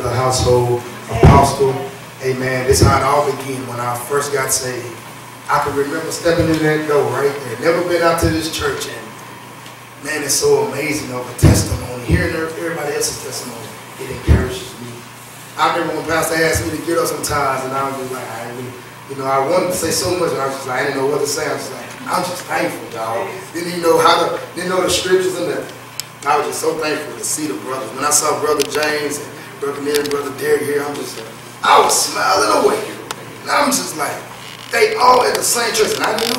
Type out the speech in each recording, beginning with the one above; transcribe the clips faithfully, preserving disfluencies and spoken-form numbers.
the household apostle. Amen. This is how it all began when I first got saved. I can remember stepping in that door right there. Never been out to this church, and man, it's so amazing of a testimony. Hearing everybody else's testimony, it encourages me. I remember when Pastor asked me to get up sometimes, and I was just like, I really, you know, I wanted to say so much, and I was just like, I didn't know what to say. I was just like, I'm just thankful, dog. Didn't even know how to, didn't know the scriptures and that. I was just so thankful to see the brothers. When I saw Brother James and Brother Ned and Brother Derek here, I'm just, I was smiling away. And I'm just like, they all at the same church, and I knew.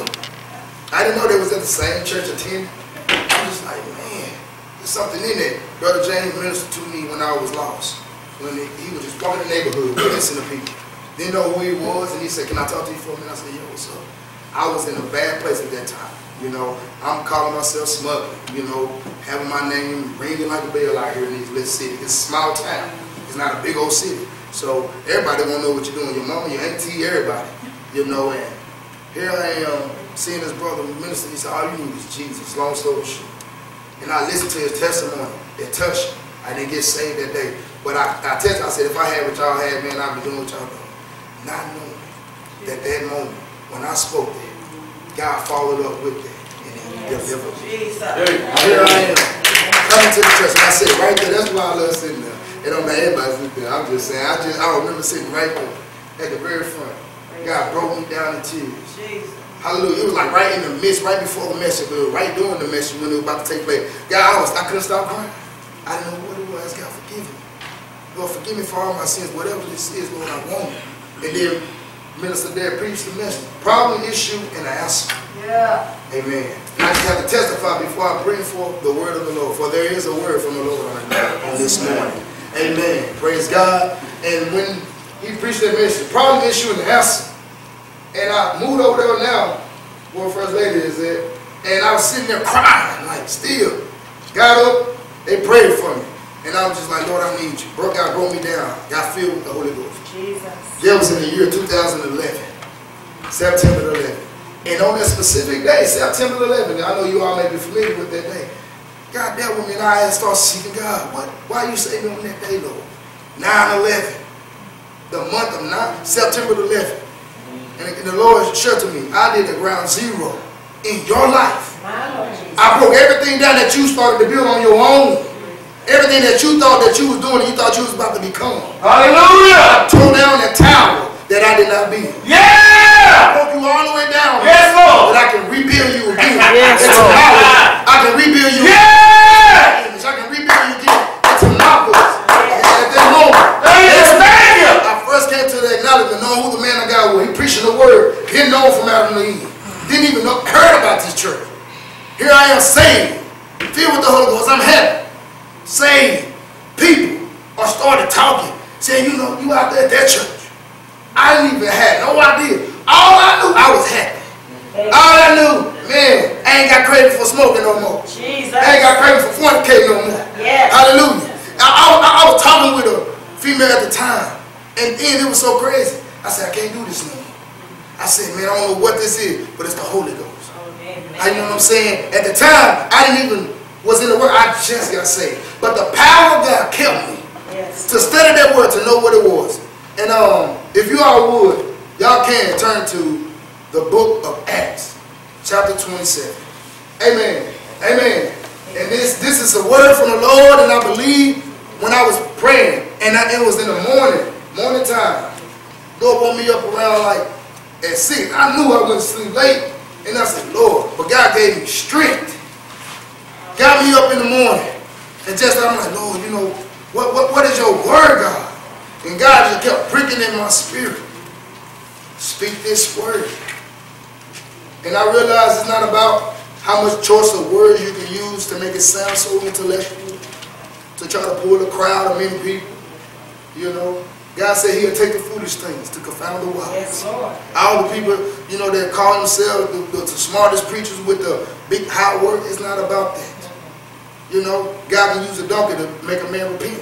I didn't know they was at the same church attending. I'm just like, man, there's something in it. Brother James ministered to me when I was lost. When he, he was just walking the neighborhood, witnessing to people. Didn't know who he was, and he said, can I talk to you for a minute? I said, yo, what's up? I was in a bad place at that time. You know, I'm calling myself smuggling, you know, having my name ringing like a bell out here in these little cities. It's a small town. It's not a big old city. So everybody won't know what you're doing. Your mama, your auntie, everybody. You know, and here I am seeing this brother minister. He said, all you need is Jesus, long story short. And I listened to his testimony. It touched me. I didn't get saved that day. But I, I tested, I said, if I had what y'all had, man, I'd be doing what y'all doing. Not knowing that that moment, when I spoke there, God followed up with that, and he delivered me. Here I am, coming to the church, and I said right there, that's why I love sitting there. It don't matter everybody sitting there. I'm just saying, I just I remember sitting right there at the very front. God broke me down in tears. Hallelujah. It was like right in the midst, right before the message, but right during the message when it was about to take place. God, I was I couldn't stop crying. I didn't know what it was. God, forgive me. Lord, forgive me for all my sins. Whatever this is, Lord, I want it. And then Minister there preached the message. Problem, issue, and an answer. Yeah. Amen. And I just have to testify before I bring forth the word of the Lord. For there is a word from the Lord on, on this morning. Amen. Praise God. And when he preached that message, problem, issue, and answer. And I moved over there now, where First Lady is at. And I was sitting there crying, like still. Got up, they prayed for me. And I was just like, Lord, I need you. Bro, God broke me down. Got filled with the Holy Ghost. Jesus. That was in the year two thousand eleven. September eleventh. And on that specific day, September eleventh, I know you all may be familiar with that day. God dealt with me and I started seeking God. What? Why you saving me on that day, Lord? nine eleven. The month of nine, September eleventh. And the Lord said to me, I did the ground zero in your life. I broke everything down that you started to build on your own. Everything that you thought that you was doing and you thought you was about to become. Hallelujah! I tore down that tower that I did not build. Yeah! I broke you all the way down. Yes, Lord! That I can rebuild you again. Yes, Lord. I can rebuild you again. Yeah! I can rebuild you again. It's a marvel. At that moment. I first came to the acknowledgement, knowing who the man of God was. He preaching the word. Didn't know from Adam to Eve. Didn't even know, heard about this church. Here I am saved. Filled with the Holy Ghost. I'm happy. Saved people are started talking, saying, you know, you out there at that church. I didn't even have no idea. All I knew, I was happy. All I knew, man, I ain't got credit for smoking no more. Jesus. I ain't got credit for fornicating no more. Yes. Hallelujah. I, I, I was talking with a female at the time, and then it was so crazy. I said, I can't do this no more. I said, man, I don't know what this is, but it's the Holy Ghost. Oh, man, man. I, you know what I'm saying? At the time, I didn't even was in the word. I just got saved. But the power of God kept me. Yes. To study that word, to know what it was. And um, if you all would, y'all can turn to the book of Acts, chapter twenty-seven. Amen. Amen. And this, this is a word from the Lord, and I believe when I was praying, and I, it was in the morning, morning time. Lord woke me up around like at six. I knew I wouldn't sleep late. And I said, Lord, but God gave me strength. Got me up in the morning. And just I'm like, Lord, you know, what, what, what is your word, God? And God just kept pricking in my spirit. Speak this word. And I realized it's not about how much choice of words you can use to make it sound so intellectual, to try to pull a crowd of many people. You know, God said he'll take the foolish things to confound the wise. Yes, Lord. All the people, you know, that call themselves the, the, the smartest preachers with the big high word, it's not about that. You know, God can use a donkey to make a man repent.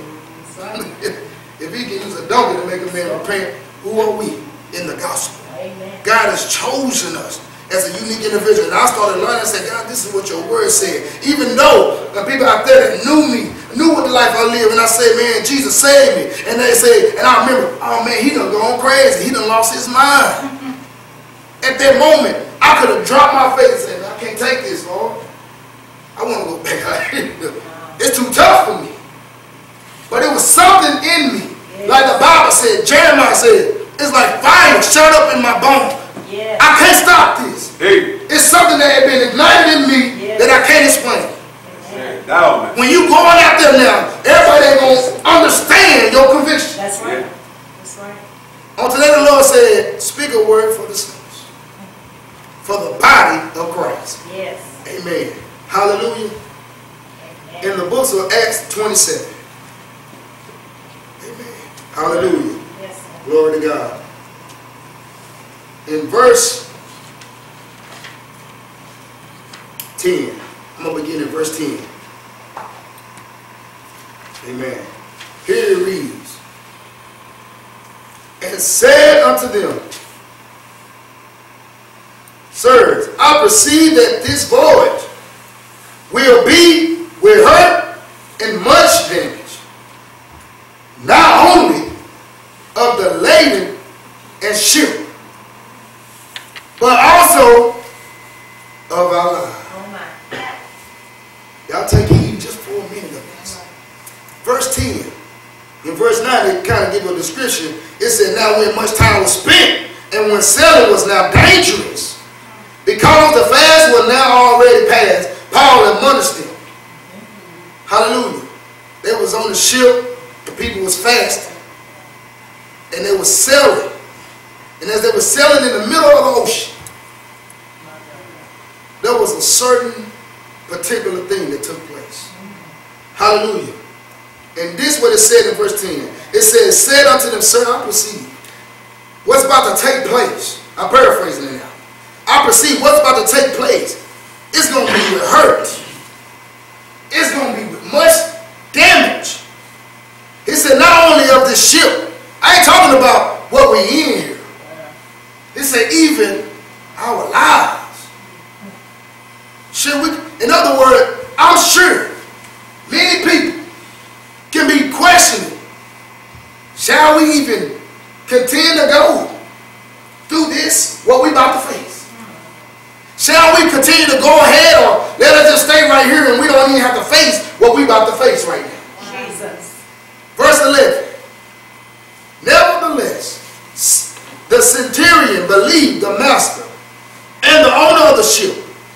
If he can use a donkey to make a man repent, who are we in the gospel? Amen. God has chosen us. as a unique individual. And I started learning, I said, God, this is what your word said. Even though the people out there that knew me, knew what the life I lived, and I said, man, Jesus saved me. And they said, and I remember, oh man, he done gone crazy. He done lost his mind. At that moment, I could have dropped my face and said, I can't take this, Lord. I want to go back out here. It's too tough for me. But it was something in me. Yes. Like the Bible said, Jeremiah said, it's like fire shut up in my bones. Yes. I can't stop this. Hey. It's something that had been ignited in me, yes, that I can't explain. Yes. When you going out there now, everybody ain't going to understand your conviction. That's right. That's right. On today the Lord said, speak a word for the saints, for the body of Christ. Yes. Amen. Hallelujah. Amen. In the books of Acts twenty-seven. Amen. Hallelujah. Yes, sir. Glory to God. In verse ten. I'm going to begin in verse ten. Amen. Here it reads. And said unto them, Sirs, I perceive that this voyage will be with hurt and much damage, not only of the lading and ship, but also of our lives. Oh my. Y'all take heed just for a minute of this. Verse ten. In verse nine, it kind of gives a description. It said, now when much time was spent, and when sailing was now dangerous, because the fast was now already past, Paul admonished them. Hallelujah. They was on the ship, the people was fasting, and they was sailing. And as they were sailing in the middle of the ocean, there was a certain particular thing that took place. Hallelujah. And this is what it said in verse ten. It says, said unto them, Sir, I perceive what's about to take place. I'm paraphrasing it now. I perceive what's about to take place. It's going to be with hurt. It's going to be with much damage. He said, not only of the ship. I ain't talking about what we in here. He said, even our lives. Should we? In other words, I'm sure many people can be questioning, shall we even continue to go through this, what we about to face? Shall we continue to go ahead, or let us just stay right here and we don't even have to face what we about to face right now? Jesus. Verse eleven. Nevertheless, the centurion believed the master and the owner of the ship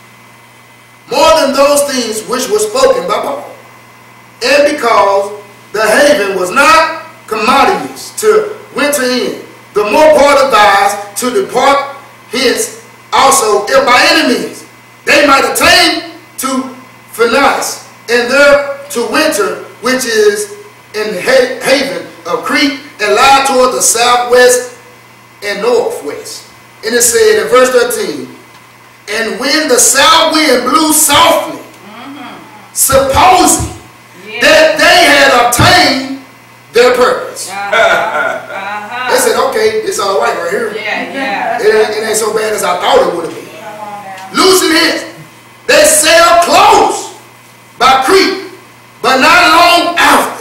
more than those things which were spoken by Paul. And because the haven was not commodious to winter in, the more part advised to depart hence also, if by any means they might attain to Phoenice, and there to winter, which is in the haven of Crete, and lie toward the southwest and northwest. And it said in verse thirteen, and when the south wind blew softly, mm-hmm. supposing yeah. that they had obtained their purpose. Uh-huh. Uh-huh. They said, okay, it's all right right here. Yeah, yeah. It, ain't, it ain't so bad as I thought it would have been. Losing it, they sailed close by Crete, but not long after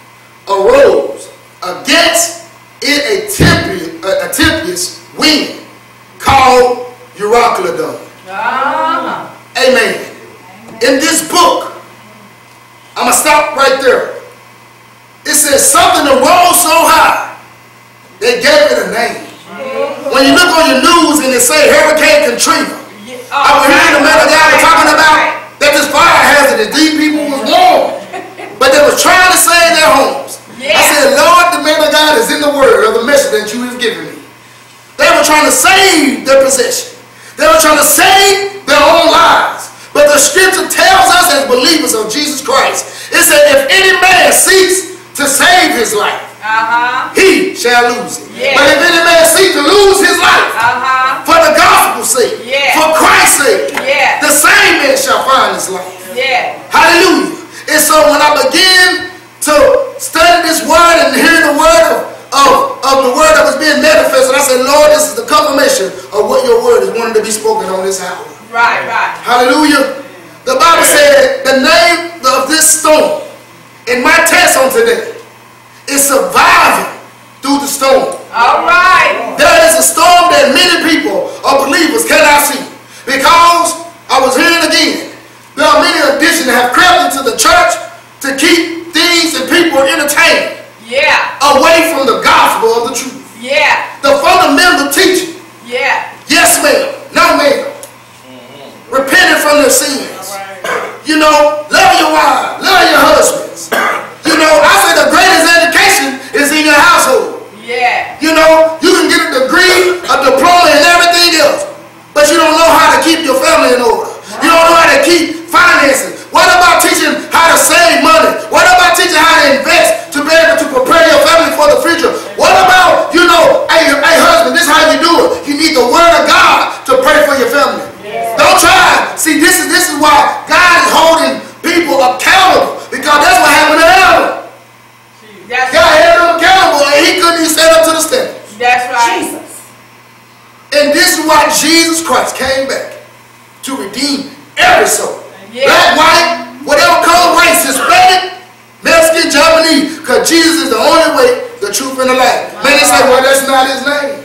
arose against it a tempestuous, a, a tempestuous wind called Euroclydon. Uh-huh. Amen. In this book, I'm going to stop right there. It says something that rose so high, they gave it a name. Mm-hmm. When you look on your news and it say Hurricane Katrina, yeah. oh, I was hearing the man of God was talking about that this fire hazard, these people was warm, but they was trying to save their homes. Yeah. I said, Lord, the man of God is in the word of the message that you have given me. They were trying to save their possession. They were trying to save their own lives. But the scripture tells us as believers of Jesus Christ, it said, if any man seeks to save his life, uh-huh. he shall lose it. Yeah. But if any man seeks to lose his life, uh-huh. for the gospel's sake, yeah. for Christ's sake, yeah. the same man shall find his life. Yeah. Hallelujah. And so when I begin to study this word and hear the word of, of, of the word that was being manifested, I said, Lord, this is the confirmation of what your your word is wanting to be spoken on this hour. Right, right. Hallelujah. The Bible said the name of this storm in my text on today is surviving through the storm. All right. There is a storm that many people or believers cannot see. Because I was hearing again, there are many additions that have crept into the church to keep things and people entertained. Yeah. Away from the gospel of the truth. Yeah. The fundamental teaching. Yeah. Yes, ma'am. No, ma'am. Mm-hmm. Repenting from their sins. Right. You know, love your wives. Love your husbands. You know, I say the greatest education is in your household. Yeah. You know, you can get a degree, a diploma, and everything else. But you don't know how to keep your family in order. You don't know how to keep finances. What about teaching how to save money? What about teaching how to invest to be able to prepare your family for the future? What about, you know, hey, hey husband, this is how you do it. You need the word of God to pray for your family. Yeah. Don't try. See, this is this is why God is holding people accountable. Because that's what happened to Adam. That's God right. held him accountable and he couldn't even stand up to the standard. That's right. Jesus. And this is why Jesus Christ came back to redeem every soul. Yeah. Black, white, whatever color, race, Hispanic, Mexican, Japanese. Because Jesus is the only way, the truth, and the life. Man, they say, well, that's not his name.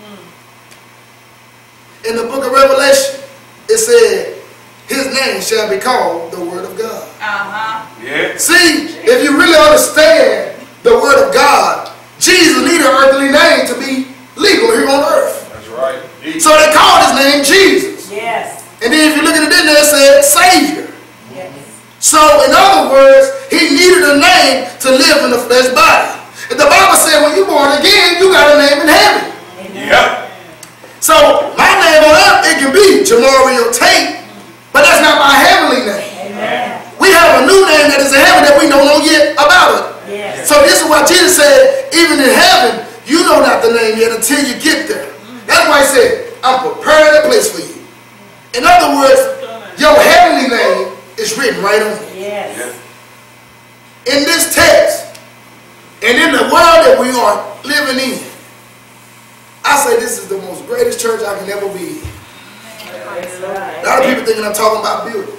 In the book of Revelation, it said, his name shall be called the Word of God. Uh-huh. Yeah. See, if you really understand the Word of God, Jesus needed an earthly name to be legal here on earth. That's right. So they called his name Jesus. Yes. And then if you look at it in there, it said Savior. Yes. So in other words, he needed a name to live in the flesh body. And the Bible said when you're born again, you got a name in heaven. Yep. So my name on earth, it can be Jamario Tate, but that's not my heavenly name. Amen. We have a new name that is in heaven that we don't know yet about it. Yes. So this is what Jesus said, even in heaven, you know not the name yet until you get there. That's why he said, I'm preparing a place for you. In other words, your heavenly name is written right on it. Yes. In this text, and in the world that we are living in, I say this is the most greatest church I can ever be in. A lot of people thinking I'm talking about building.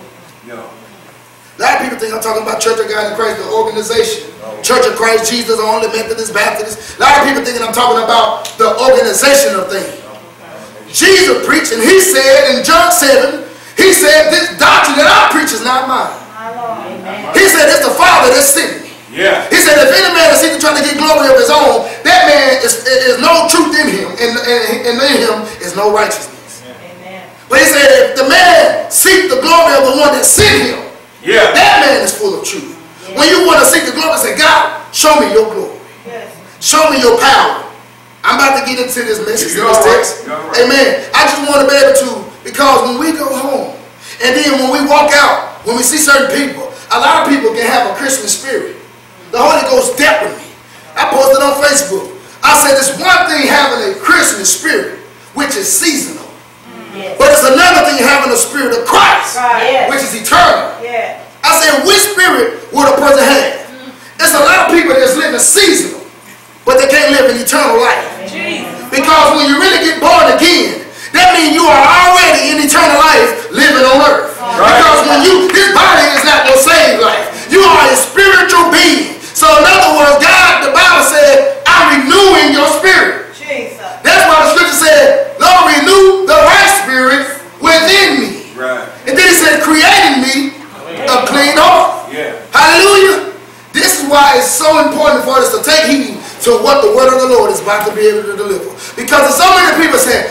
A lot of people think I'm talking about Church of God in Christ, the organization. Church of Christ, Jesus, only Methodist, Baptist. A lot of people thinking I'm talking about the organization of things. Jesus preached, and he said in John seven, he said, this doctrine that I preach is not mine. Amen. He said, it's the Father that sent me. Yeah. He said, if any man is seeking trying to get glory of his own, that man is, is no truth in him, and, and, and in him is no righteousness. Amen. But he said, if the man seek the glory of the one that sent him, yeah, that man is full of truth. Yeah. When you want to seek the glory, say, God, show me your glory. Yes. Show me your power. I'm about to get into this message, in this text. Right. Amen. I just want to be able to, because when we go home, and then when we walk out, when we see certain people, a lot of people can have a Christian spirit. The Holy Ghost dealt with me. I posted on Facebook. I said, it's one thing having a Christian spirit, which is seasonal. Yes. But it's another thing having a spirit of Christ, right, yes, which is eternal. Yes. I said, which spirit would a person have? Mm. There's a lot of people that's living seasonal, but they can't live an eternal life. Jesus. Because when you really get born again, that means you are already in eternal life living on earth. Right. Because when you, this body is not your saved life. You are a spiritual being. So in other words, God, the Bible said, I'm renewing your spirit. Jesus. That's why the scripture said, Lord, renew the right spirit within me. Right. And then he said, creating me a clean heart. Yeah. Hallelujah. This is why it's so important for us to take heed to what the word of the Lord is about to be able to deliver. Because so many people say,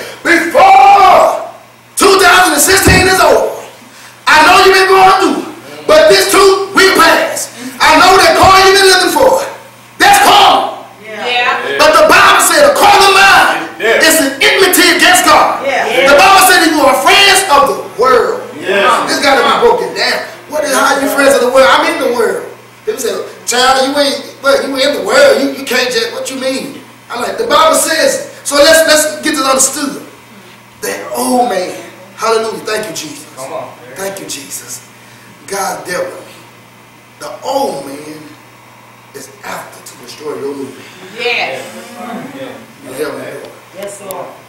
before two thousand sixteen is over, I know you've been going through, but this too will pass. I know that car you've been looking for, that's karma. Yeah. Yeah. But the Bible said a carnal mind, yeah, is an enmity against God. Yeah. Yeah. The Bible said that you are friends of the world. Yeah. This got to be broken down. What is how you friends of the world? I'm in the world. People say, child, you ain't, well, you in the world. You, you can't just, what you mean? I'm like, the Bible says, so let's let's get this understood. That old man, hallelujah, thank you, Jesus. Come on. Thank you, Jesus. God dealt with me. The old man is after to destroy your movie. Yes. Yeah. You help me, Lord. Yes, Lord.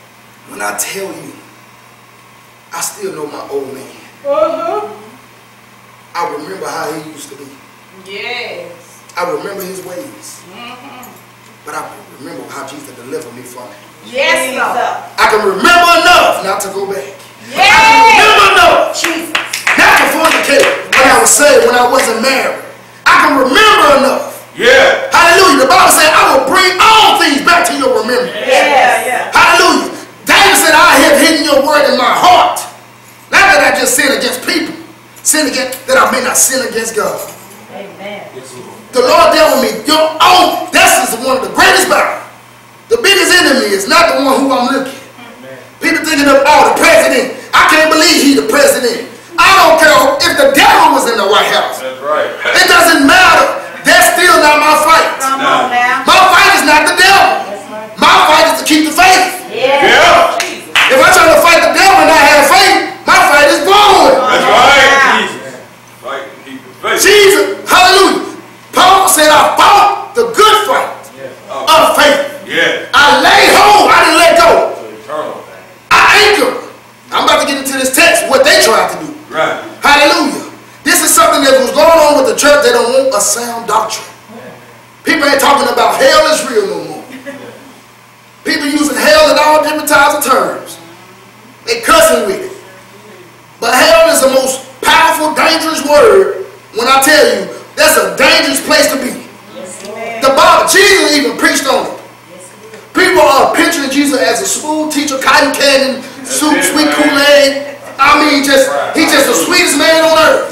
When I tell you, I still know my old man. Uh-huh. I remember how he used to be. Yes. I remember his ways. Mm-hmm. But I remember how Jesus delivered me from it. Yes, Lord. I can remember enough not to go back. Yes. I can remember enough Jesus. not to fornicate when I was saved, when I wasn't married. I can remember enough. Yeah. Hallelujah. The Bible said, I will bring all things back to your remembrance. Yes. Yeah. Hallelujah. David said, I have hidden your word in my heart. Not that I just sin against people. Sin against, that I may not sin against God. Amen. The Lord dealt with me. Your own, that's one of the greatest battles. The biggest enemy is not the one who I'm looking at. People thinking of, oh, the president. I can't believe he's the president. I don't care if the devil was in the White House. That's right. It doesn't matter. That's still not my fight. Come on now. My fight is not the devil. My fight is to keep the faith. Yeah. Yeah. If I try to fight the devil and not have faith, my fight is born. That's right. Jesus. Fight and keep the faith. Jesus, hallelujah. Paul said, I fought the good fight of faith. Yeah. I laid hold, I didn't let go. Eternal. I anchored. I'm about to get into this text, what they tried to do. Right. Hallelujah. This is something that was going on with the church. They don't want a sound doctrine. People ain't talking about hell is real no more. People using hell in all different types of terms. They cussing with it. But hell is the most powerful, dangerous word. When I tell you, that's a dangerous place to be. The Bible, Jesus even preached on it. People are picturing Jesus as a smooth teacher, cotton candy, soup, sweet Kool-Aid. I mean, just he's just the sweetest man on earth.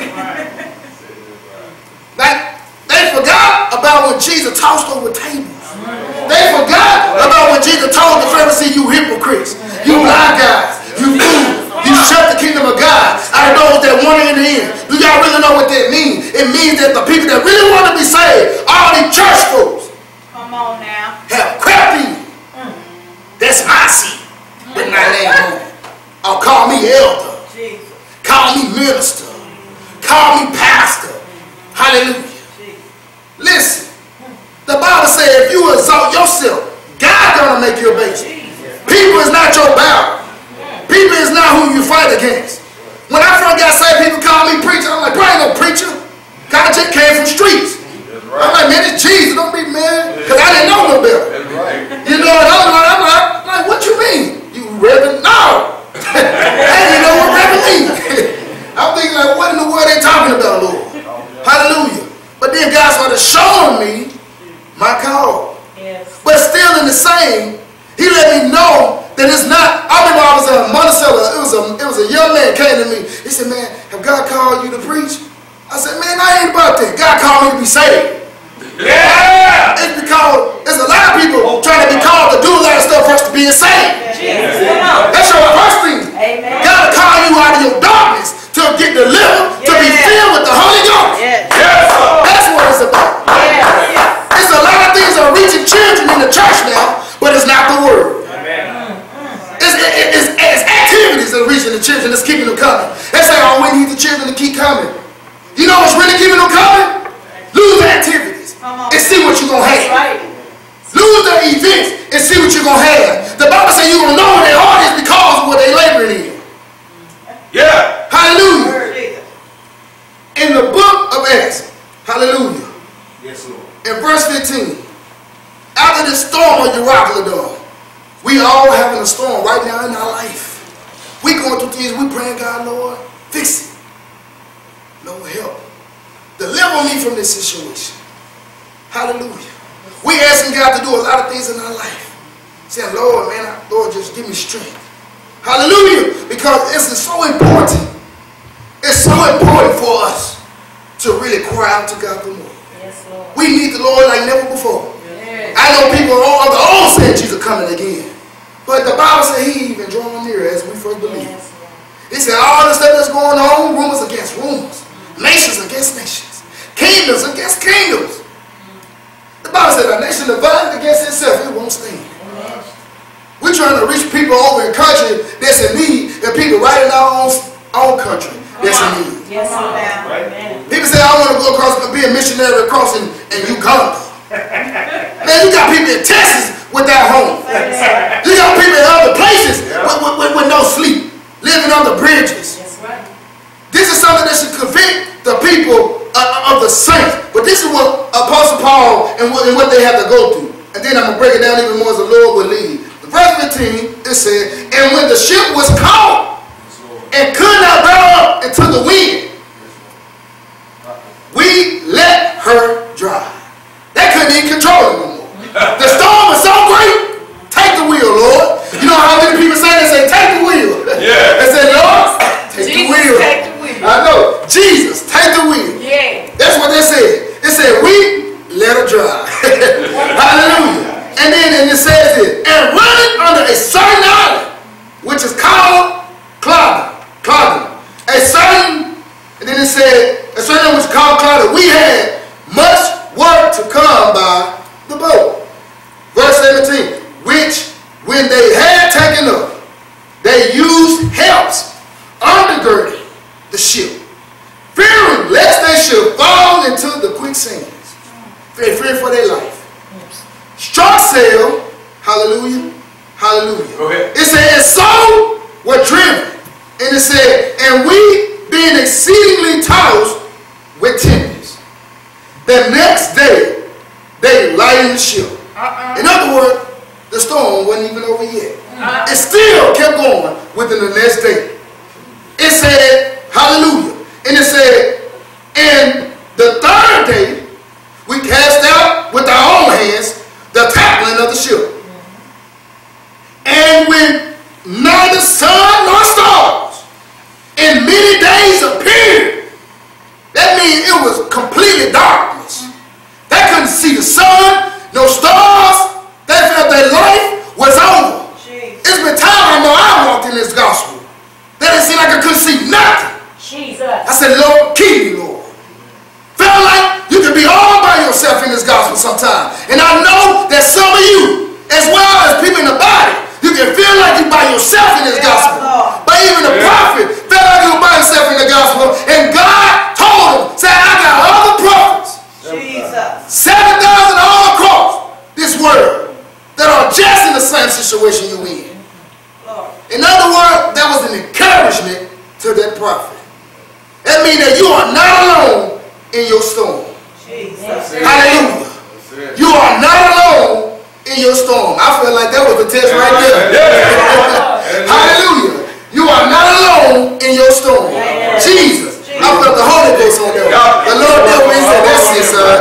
Like, they forgot about when Jesus tossed over tables. They forgot about when Jesus told the Pharisees, you hypocrites, you blind guys, you fools, you shut the kingdom of God out of those that want it in the end. Do y'all really know what that means? It means that the people that really want to be saved, all these church folks, Come on now. have crept in. That's my seat with my name on it. Or call me elder. Jesus. Call me minister. Call me pastor. Hallelujah. Listen. The Bible says if you exalt yourself, God gonna make you a base. People is not your battle. People is not who you fight against. When I first got saved, people call me preacher. I'm like, bro, I ain't no preacher. God just came from streets. I'm like, man, it's Jesus. Don't be mad. Because I didn't know no better. You know what I'm like? I'm like, I'm like, what you mean? You reverend? No. I didn't even know what reverend means. I'm thinking like, what in the world they talking about, Lord? Hallelujah. But then God started showing me my call. Yes. But still in the same, he let me know that it's not. I remember I was in Monticello. It was a it was a young man came to me. He said, man, have God called you to preach? I said, man, I ain't about that. God called me to be saved. Yeah. It's because there's a lot of people trying to be called to do a lot of stuff first to being saved. Jesus. Come on. That's your first thing. Amen. God will call you out of your darkness to get delivered, to be Yeah. filled with the Holy Ghost. Yes. Yes. That's what it's about. Yes. It's a lot of things that are reaching children in the church now, but it's not the word. Amen. It's, it, it's, it's activities that are reaching the children that's keeping them coming. They say, oh, we need the children to keep coming. You know what's really keeping them coming? Lose the activities and see what you're going to have. Right. Lose the events and see what you're going to have. The Bible says you're going to know when their heart is because of what they're laboring in. Yeah. Hallelujah. Jesus. In the book of Acts, hallelujah, Yes, Lord. in verse fifteen, after this storm of Euroclidon, we all having a storm right now in our life. We going through things, we praying, God, Lord, fix it. Lord, help. Deliver me from this situation. Hallelujah. We asking God to do a lot of things in our life. Saying, Lord, man, Lord, just give me strength. Hallelujah. Because this is so important. It's so important for us to really cry out to God the Lord. Yes, Lord. We need the Lord like never before. Yes. I know people all the old saying Jesus coming again. But the Bible said he even drawn near as we first believed. Yes, Lord. It said all the stuff that's going on, rumors against rumors, nations against nations, kingdoms against kingdoms. The Bible said a nation divided against itself, it won't stand. Amen. We're trying to reach people over in country that's in need, and people right in our own, own country that's in need. Yes, Lord. Right. Amen. People say, I want to go across and be a missionary across in, in Uganda. Man, you got people in Texas without home. You got people in other places Yeah. with, with, with, with no sleep, living on the bridges. That's right. This is something that should convict the people uh, of the saints. But this is what Apostle Paul and what, and what they have to go through. And then I'm going to break it down even more as the Lord will lead. Verse fifteen, it said, and when the ship was caught and could not bear up into the wind, we let her drive. They couldn't even control it no more. The storm was so great. Take the wheel, Lord. You know how many people say they say, take the wheel. Yeah. They say, Lord, take Jesus, the wheel. take the wheel. I know. Jesus, take the wheel. Yeah. That's what they said. They said, we let her drive. Hallelujah. And then and it says this, and running under a certain island, which is called Clauda. Clauda. A certain, and then it said, a certain which is called Clauda. We had much work to come by the boat. Verse seventeen, which when they had taken up, they used helps undergirding the ship, fearing lest they should fall into the quicksands. They feared for their life. Struck sail, hallelujah, hallelujah. Go ahead. It said, and so were driven. And it said, and we being exceedingly tossed with tempest. The next day, they lightened the ship. Uh-uh. In other words, the storm wasn't even over yet. Uh-uh. It still kept going within the next day. It said, hallelujah. And it said, and the third day, we cast out with our own hands the tackling of the ship. And when neither sun nor stars in many days appeared, that means it was completely darkness. They couldn't see the sun, no stars. They felt their life was over. Jesus. It's been time I know I walked in this gospel. That didn't seem like I couldn't see nothing. Jesus. I said, Lord, keep me, Lord. Felt like you could be all by yourself in this gospel sometime. And I know that some of you, as well as people in the body, you can feel like you're by yourself in this Yeah, gospel. Lord. But even the Yeah. prophet felt like he was by himself in the gospel. And God told him, said, I got other prophets, Jesus. seven thousand all across this world, that are just in the same situation you're in. Lord. In other words, that was an encouragement to that prophet. That means that you are not alone in your storm. Jesus. Hallelujah. You are not alone in your storm. I feel like that was the test right there. Yeah. Hallelujah. You are not alone in your storm. Yeah. Jesus. I felt the Holy Ghost on there. The Lord dealt with me and said, that's it, son.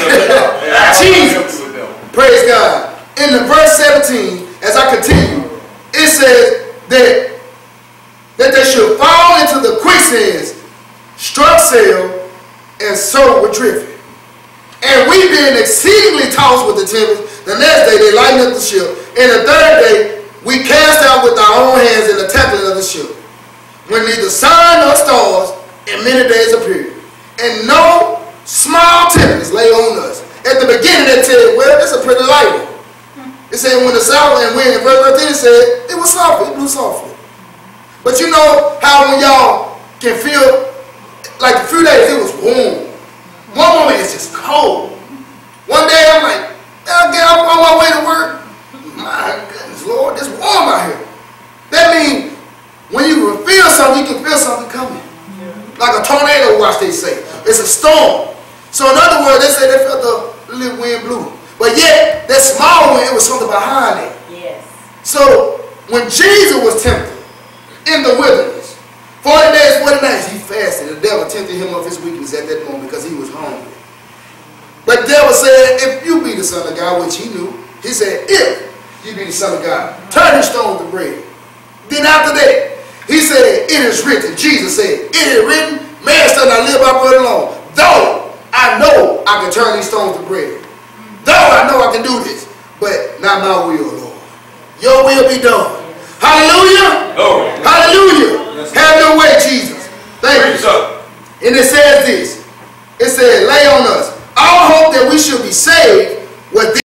Jesus. Praise God. In the verse seventeen, as I continue, it says that, that they should fall into the quicksands, struck sail, and so were driven. And we being exceedingly tossed with the tempest, the next day they lightened up the ship. And the third day we cast out with our own hands in the tackling of the ship, when neither sun nor stars in many days appeared, and no small tempest lay on us. At the beginning they said, well, it's a pretty light one. It said when the south and wind, in verse thirteen it said, it was soft, it blew softly. But you know how when y'all can feel, like a few days it was warm. One moment it's just cold. One day I'm like, I'll get up on my way to work. My goodness, Lord, it's warm out here. That means when you can feel something, you can feel something coming. Like a tornado watch, they say. It's a storm. So in other words, they say they felt the little wind blew. But yet, that small wind, it was something behind it. Yes. So when Jesus was tempted in the wilderness, forty days, forty nights, he fasted. The devil tempted him of his weakness at that moment because he was hungry. But the devil said, if you be the Son of God, which he knew, he said, if you be the Son of God, turn these stones to bread. Then after that, he said, it is written. Jesus said, it is written, man shall not live by bread alone. Though I know I can turn these stones to bread. Though I know I can do this, but not my will, Lord. Your will be done. Hallelujah. Glory. Hallelujah. Have your way, Jesus. Thank you. And it says this. It said, lay on us all hope that we should be saved with